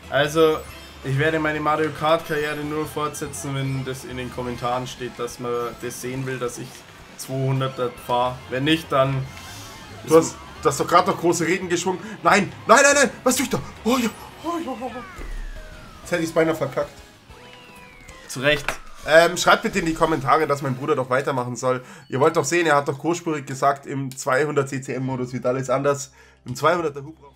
Also, ich werde meine Mario Kart Karriere nur fortsetzen, wenn das in den Kommentaren steht, dass man das sehen will, dass ich 200er fahre. Wenn nicht, dann... Du hast doch gerade noch große Reden geschwungen. Nein, nein, nein, nein, was tue ich da? Oh, ja, oh, ja. Jetzt hätte ich es beinahe verkackt. Zu Recht. Schreibt bitte in die Kommentare, dass mein Bruder doch weitermachen soll. Ihr wollt doch sehen, er hat doch großspurig gesagt, im 200 CCM-Modus wird alles anders. Im 200er Hubraum.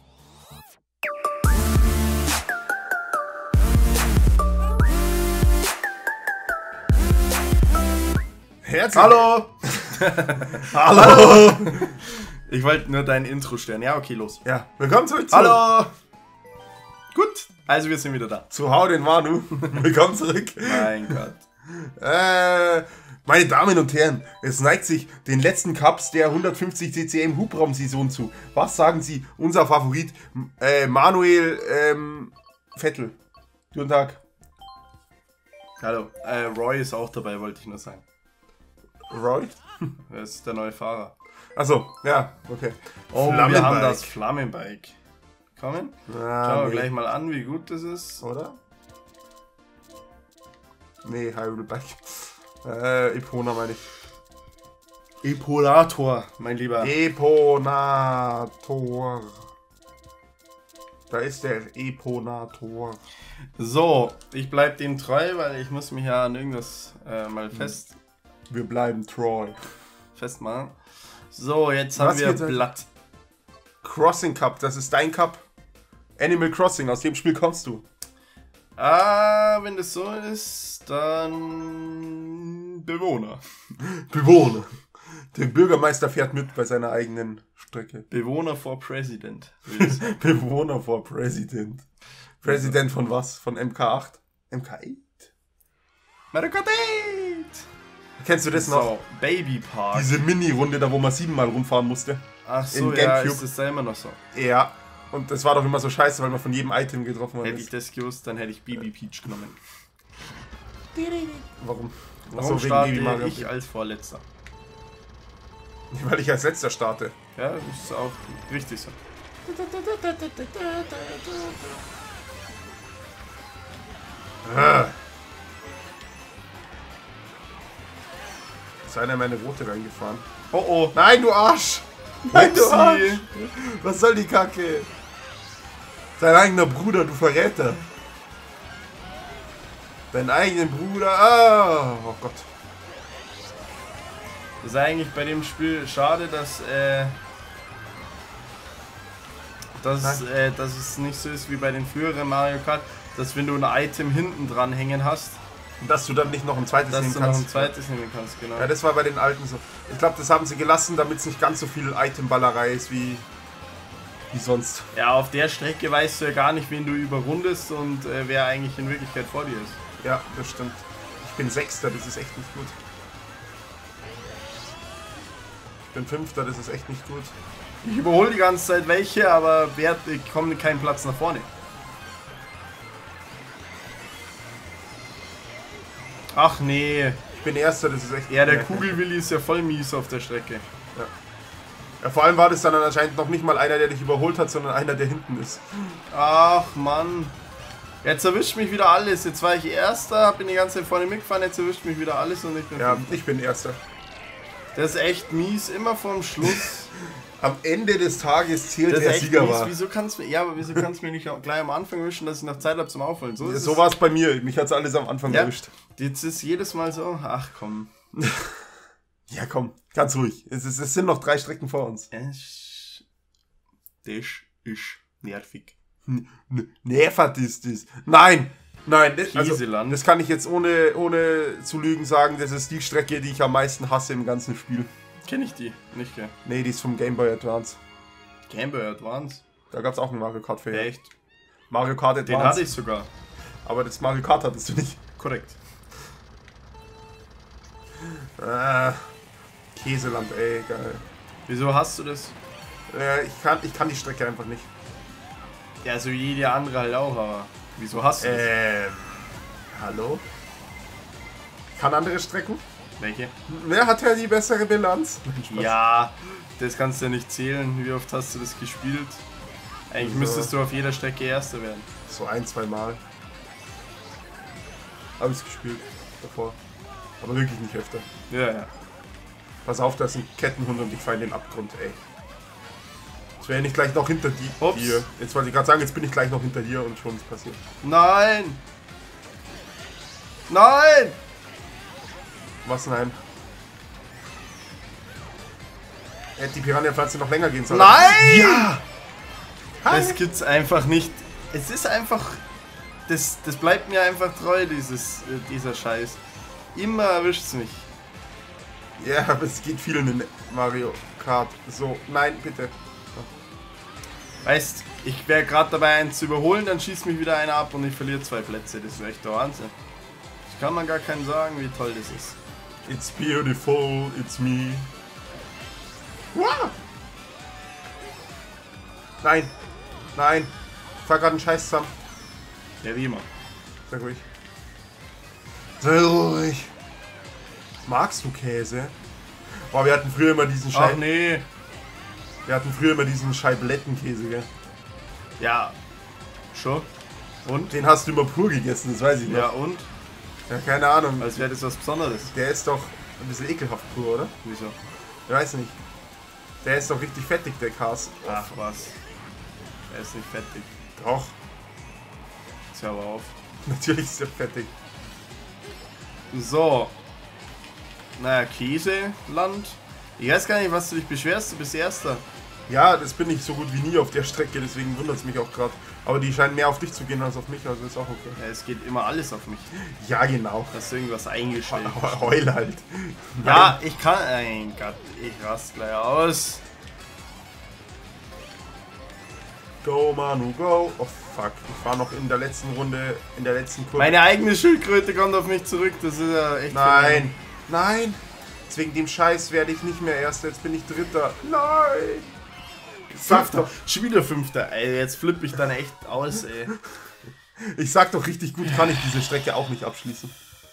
Herzlich. Hallo! Hallo! Ich wollte nur dein Intro stellen. Ja, okay, los. Ja, willkommen zurück zu... Hallo! Gut, also wir sind wieder da. Zu Hau den Manu. Willkommen zurück. Mein Gott. Meine Damen und Herren, es neigt sich den letzten Cups der 150 CCM Hubraum-Saison zu. Was sagen Sie, unser Favorit Manuel Vettel? Guten Tag. Hallo, Roy ist auch dabei, wollte ich nur sagen. Roy? Er ist der neue Fahrer. Achso, ja, okay. Oh, wir haben das Flammenbike. Kommen? Schauen wir nee. gleich mal an, wie gut das ist. Oder? Nee, Hyrule Bike. Epona meine ich. Epolator, mein Lieber. Eponator. Da ist der Eponator. So, ich bleib dem treu, weil ich muss mich ja an irgendwas mal Wir bleiben treu. festmachen. So, jetzt haben wir Blatt. Crossing Cup, das ist dein Cup. Animal Crossing, aus dem Spiel kommst du. Ah, wenn das so ist, dann Bewohner. Bewohner. Der Bürgermeister fährt mit bei seiner eigenen Strecke. Bewohner for President. Bewohner for President. President von was? Von MK8? MK8? Mario Kart 8! Kennst du das so, noch? Baby Park. Diese Mini-Runde, da wo man 7-mal rumfahren musste. Ach so, in ja, GameCube. ist das da immer noch so? Ja. Und das war doch immer so scheiße, weil man von jedem Item getroffen wurde. Hätte ich das gewusst, dann hätte ich Baby Peach genommen. Warum? Warum starte ich als Vorletzter? Weil ich als Letzter starte. Ja, das ist auch richtig so. Ist einer in meine rote reingefahren. Oh oh. Nein, du Arsch! Nein, du Arsch! Was soll die Kacke? Dein eigener Bruder, du Verräter. Deinen eigenen Bruder. Ah, oh Gott. Das ist eigentlich bei dem Spiel schade, dass es nicht so ist wie bei den früheren Mario Kart, dass wenn du ein Item hinten dran hängen hast, dass du dann nicht noch ein zweites nehmen kannst. Genau. Ja, das war bei den alten so. Ich glaube, das haben sie gelassen, damit es nicht ganz so viel Itemballerei ist wie sonst. Ja, auf der Strecke weißt du ja gar nicht, wen du überrundest und wer eigentlich in Wirklichkeit vor dir ist. Ja, das stimmt. Ich bin Sechster, das ist echt nicht gut. Ich bin Fünfter, das ist echt nicht gut. Ich überhole die ganze Zeit welche, aber ich komme keinen Platz nach vorne. Ach nee. Ich bin Erster, das ist echt... Ja, der Kugelwilli ist ja voll mies auf der Strecke. Ja. Ja, vor allem war das dann anscheinend noch nicht mal einer, der dich überholt hat, sondern einer, der hinten ist. Ach Mann. Jetzt erwischt mich wieder alles. Jetzt war ich Erster, bin die ganze Zeit vorne mitgefahren, jetzt erwischt mich wieder alles und ich bin Fünfter. Ich bin Erster. Das ist echt mies, immer vorm Schluss. Am Ende des Tages zählt der Sieger war. Wieso kannst du mir nicht gleich am Anfang wischen, dass ich noch Zeit habe zum Aufholen? So war es bei mir. Mich hat es alles am Anfang erwischt. Jetzt ist jedes Mal so, ach komm. Ja komm, ganz ruhig. Es sind noch 3 Strecken vor uns. Das ist nervig. Nervig ist das. Nein, das kann ich jetzt ohne zu lügen sagen, das ist die Strecke, die ich am meisten hasse im ganzen Spiel. Kenn ich die? Nicht, gell? Nee, die ist vom Game Boy Advance. Game Boy Advance? Da gab es auch einen Mario Kart für. Echt? Mario Kart Advance. Den hatte ich sogar. Aber das Mario Kart hattest du nicht. Korrekt. Käseland, ey, geil. Wieso hast du das? Ich kann die Strecke einfach nicht. Ja, so wie jede andere halt auch, aber wieso hast du das? Hallo? Kann andere Strecken? Welche? Wer hat ja die bessere Bilanz? Ja, das kannst du ja nicht zählen. Wie oft hast du das gespielt? Eigentlich müsstest du auf jeder Strecke Erster werden. So 1-2 Mal. Habe ich gespielt davor. Aber wirklich nicht öfter. Ja, ja. Pass auf, da ist ein Kettenhund und ich fahre in den Abgrund, ey. Jetzt wäre ich gleich noch hinter dir. Jetzt wollte ich gerade sagen, jetzt bin ich gleich noch hinter dir und schon ist passiert. Nein! Nein! Was nein? Hätte die Piranha-Pflanze noch länger gehen sollen. Nein! Ja! Das gibt's einfach nicht. Es ist einfach... Das bleibt mir einfach treu, dieser Scheiß. Immer erwischt's mich. Ja, aber es geht vielen in Mario Kart. So, nein, bitte. Weißt, ich wäre gerade dabei, einen zu überholen, dann schießt mich wieder einer ab und ich verliere 2 Plätze. Das ist echt der Wahnsinn. Das kann man gar keinem sagen, wie toll das ist. It's beautiful, it's me. Wow. Nein, nein. Ich fahr gerade einen Scheiß zusammen. Ja, wie immer. Sei ruhig. Sei ruhig. Magst du Käse? Boah, wir hatten früher immer diesen Ach nee. Wir hatten früher immer diesen Scheiblettenkäse, gell? Ja. Schon. Und? Den hast du immer pur gegessen, das weiß ich noch. Ja, und? Ja, keine Ahnung. Als wäre das was Besonderes. Der ist doch ein bisschen ekelhaft pur, oder? Wieso? Ich weiß nicht. Der ist doch richtig fettig, der Kas. Ach was. Er ist nicht fettig. Doch. Jetzt hör aber auf. Natürlich ist er fettig. So. Naja, Käseland. Ich weiß gar nicht, was du dich beschwerst, du bist Erster. Ja, das bin ich so gut wie nie auf der Strecke, deswegen wundert es mich auch gerade. Aber die scheinen mehr auf dich zu gehen als auf mich, also ist auch okay. Ja, es geht immer alles auf mich. Ja, genau. Hast du irgendwas eingestellt? Heul halt. Ja, ich kann... Mein Gott, ich raste gleich aus. Go, Manu, go. Oh, fuck. Ich war noch in der letzten Runde, in der letzten Kurve. Meine eigene Schildkröte kommt auf mich zurück, das ist ja echt... Nein, nein. Wegen dem Scheiß werde ich nicht mehr Erster, jetzt bin ich Dritter. Nein. Sag doch. Schon wieder Fünfter. Ey, jetzt flippe ich dann echt aus, ey. Ich sag doch, richtig gut kann ich diese Strecke auch nicht abschließen.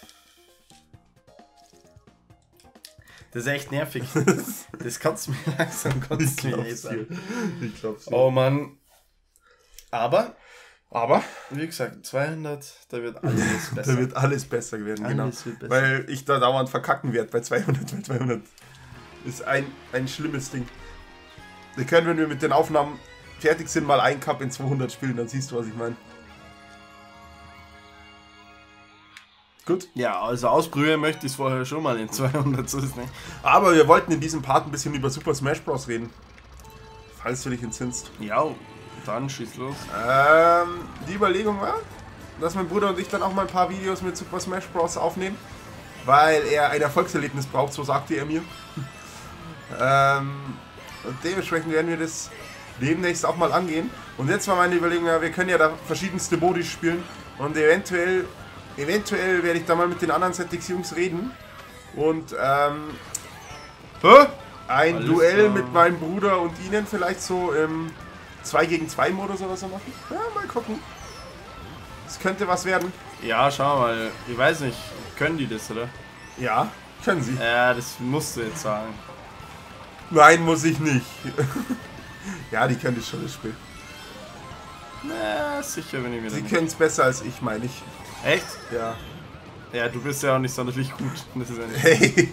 Das ist echt nervig. Das kannst du mir langsam sagen. Ich glaub's dir. Oh Mann. Aber, Aber, wie gesagt, 200, da wird alles besser. da wird alles besser werden, Alles genau. wird besser. Weil ich da dauernd verkacken werde bei 200, weil 200 ist ein schlimmes Ding. Wir können, wenn wir mit den Aufnahmen fertig sind, mal ein Cup in 200 spielen, dann siehst du, was ich meine. Gut. Ja, also ausprobieren möchte ich es vorher schon mal in 200, so ist nicht. Aber wir wollten in diesem Part ein bisschen über Super Smash Bros. Reden. Falls du dich entsinnst. Ja, dann schieß los. Die Überlegung war, dass mein Bruder und ich dann auch mal ein paar Videos mit Super Smash Bros. Aufnehmen. Weil er ein Erfolgserlebnis braucht, so sagte er mir. Und dementsprechend werden wir das demnächst auch mal angehen. Und jetzt war meine Überlegung, ja, wir können ja da verschiedenste Modi spielen. Und eventuell werde ich da mal mit den anderen ZX-Jungs reden. Und ein Alles Duell klar. mit meinem Bruder und ihnen vielleicht so im 2 gegen 2 Modus oder so machen. Ja, mal gucken. Es könnte was werden. Ja, schau mal. Ich weiß nicht, können die das, oder? Ja, können sie. Ja, das musst du jetzt sagen. Nein, muss ich nicht. Ja, die können das schon, das Spiel. Na, sicher, wenn ich mir Sie dann... können es besser als ich, meine ich. Echt? Ja. Ja, du bist ja auch nicht sonderlich gut. Das ist ja nicht... Hey.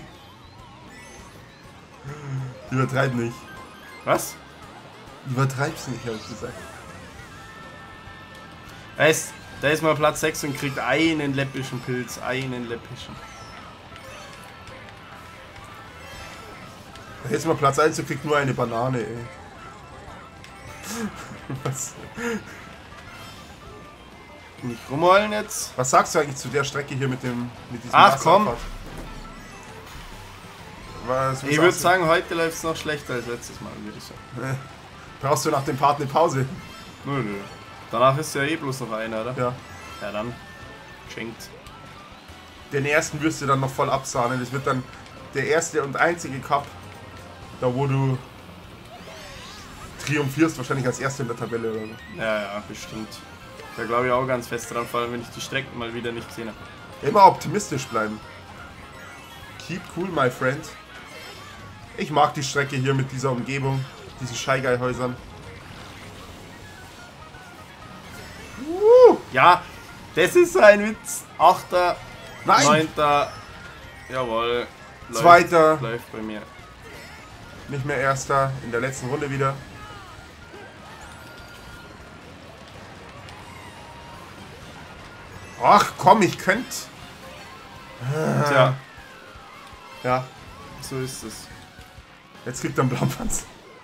Übertreib nicht. Was? Übertreib's nicht, hab ich gesagt. Weißt, da ist mal Platz 6 und kriegt einen läppischen Pilz. Einen läppischen. Jetzt mal Platz 1 und kriegt nur eine Banane, ey. Was? Nicht rumheulen jetzt. Was sagst du eigentlich zu der Strecke hier mit diesem Ach, komm. Wasserfall? Ich würde sagen, heute läuft es noch schlechter als letztes Mal, würde ich sagen. Brauchst du nach dem Part eine Pause? Nö. Danach ist ja eh bloß noch einer, oder? Ja. Ja, dann. Schenkt. Den ersten wirst du dann noch voll absahnen. Das wird dann der erste und einzige Cup, da wo du triumphierst, wahrscheinlich als Erster in der Tabelle oder so. Ja, bestimmt. Da glaube ich auch ganz fest dran, vor allem wenn ich die Strecken mal wieder nicht gesehen habe. Immer optimistisch bleiben. Keep cool, my friend. Ich mag die Strecke hier mit dieser Umgebung, diesen Scheigeihäusern. Ja, das ist ein Witz. 8. Nein! 9. Jawohl. Zweiter. Läuft bei mir. Nicht mehr Erster. In der letzten Runde wieder. Ach komm, ich könnte. Tja, Ja, so ist es. jetzt kriegt er einen Blaupanz.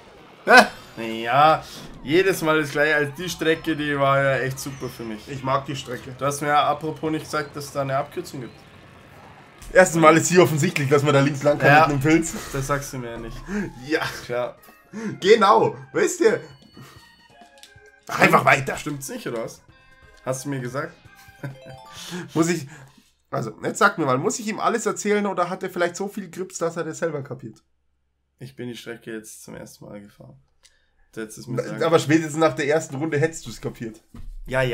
Ja, jedes Mal das gleiche. Also die Strecke, die war ja echt super für mich. Ich mag die Strecke. Du hast mir ja apropos nicht gesagt, dass es da eine Abkürzung gibt. Erstens mal ist hier offensichtlich, dass man da links lang kann Ja. mit einem Pilz. Das sagst du mir ja nicht. Ja, Klar. genau. Weißt du? Einfach weiter. Stimmt's nicht, oder was? Hast du mir gesagt? Muss ich. Also, jetzt sag mir mal, muss ich ihm alles erzählen oder hat er vielleicht so viel Grips, dass er das selber kapiert? Ich bin die Strecke jetzt zum ersten Mal gefahren. Du hättest es mir sagen. Aber spätestens nach der ersten Runde hättest du es kapiert. Ja.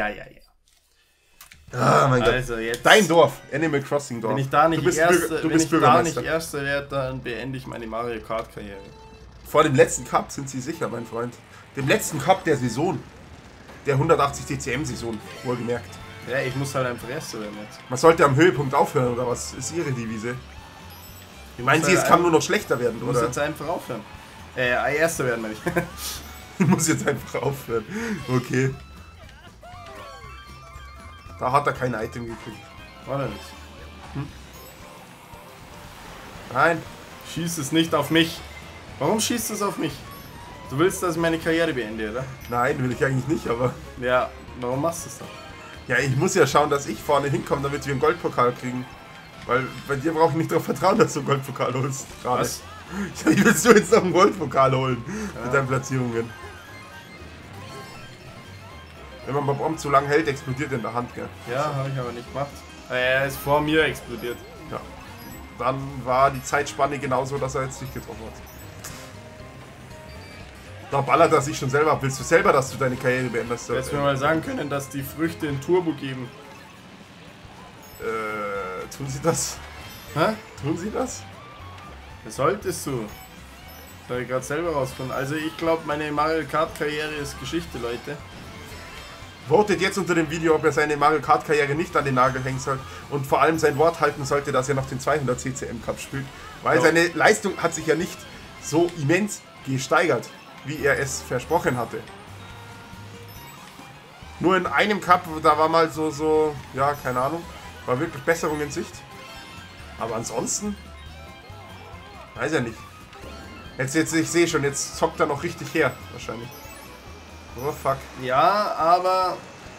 Ah, mein Gott. Also jetzt. Dein Dorf, Animal Crossing Dorf. Wenn ich da nicht du bist, Erster, du wenn bist ich da Bürgermeister. nicht Erster werde, dann beende ich meine Mario Kart Karriere. Vor dem letzten Cup sind sie sicher, mein Freund. Dem letzten Cup der Saison. Der 180 DCM-Saison, wohlgemerkt. Ja, ich muss halt einfach Erster werden jetzt. Man sollte am Höhepunkt aufhören, oder was ist Ihre Devise? Meinen Sie, es kann nur noch schlechter werden, Du musst oder? jetzt einfach aufhören. Erster werden, meine ich. Ich muss jetzt einfach aufhören. Okay. Da hat er kein Item gekriegt. Oder nicht? Nein. Schieß es nicht auf mich. Warum schießt es auf mich? Du willst, dass ich meine Karriere beende, oder? Nein, will ich eigentlich nicht, aber... Ja, warum machst du es dann? Ja, ich muss ja schauen, dass ich vorne hinkomme, damit wir einen Goldpokal kriegen. Weil bei dir brauche ich nicht darauf vertrauen, dass du einen Goldpokal holst. Gerade. Was? Ja, wie willst du jetzt noch einen Goldpokal holen? Mit deinen Platzierungen. Wenn man beim Bomb zu lang hält, explodiert in der Hand, gell? Ja, habe ich aber nicht gemacht. Er ist vor mir explodiert. Ja. Dann war die Zeitspanne genauso, dass er jetzt nicht getroffen hat. Da ballert er sich schon selber ab. Willst du selber, dass du deine Karriere beendest? Du hättest mir mal sagen können, dass die Früchte in Turbo geben. Tun sie das? Hä? Tun sie das? Das solltest du. Das habe ich gerade selber rausgefunden. Also ich glaube, meine Mario Kart Karriere ist Geschichte, Leute. Votet jetzt unter dem Video, ob er seine Mario Kart Karriere nicht an den Nagel hängen soll und vor allem sein Wort halten sollte, dass er noch den 200 CCM Cup spielt. Weil Ja. seine Leistung hat sich ja nicht so immens gesteigert, wie er es versprochen hatte. Nur in einem Cup, da war mal so, ja, keine Ahnung, war wirklich Besserung in Sicht. Aber ansonsten, weiß er nicht. Jetzt, ich sehe schon, jetzt zockt er noch richtig her, wahrscheinlich. Oh fuck. Ja, aber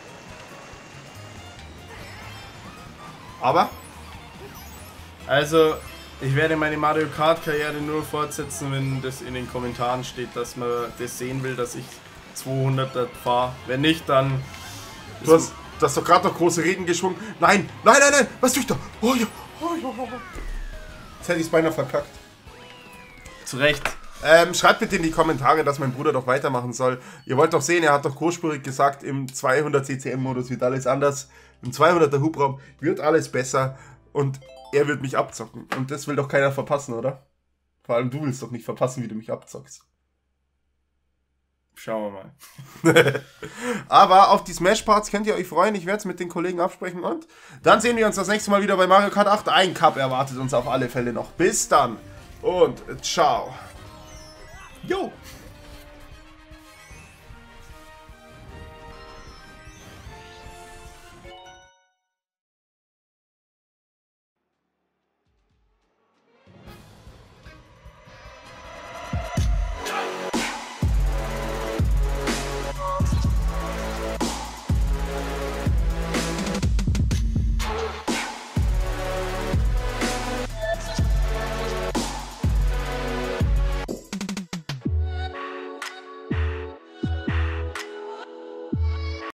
Aber? also ich werde meine Mario Kart Karriere nur fortsetzen, wenn das in den Kommentaren steht, dass man das sehen will, dass ich 200er fahre. Wenn nicht, dann Du hast doch gerade noch große Reden geschwungen. Nein, was tue ich da? Oh ja, oh ja. Jetzt hätte ich es beinahe verkackt. zurecht. Schreibt bitte in die Kommentare, dass mein Bruder doch weitermachen soll. Ihr wollt doch sehen, er hat doch großspurig gesagt, im 200 CCM-Modus wird alles anders. Im 200er Hubraum wird alles besser und er wird mich abzocken. Und das will doch keiner verpassen, oder? Vor allem du willst doch nicht verpassen, wie du mich abzockst. Schauen wir mal. Aber auf die Smash-Parts könnt ihr euch freuen. Ich werde es mit den Kollegen absprechen und dann sehen wir uns das nächste Mal wieder bei Mario Kart 8. Ein Cup erwartet uns auf alle Fälle noch. Bis dann und ciao. Jo!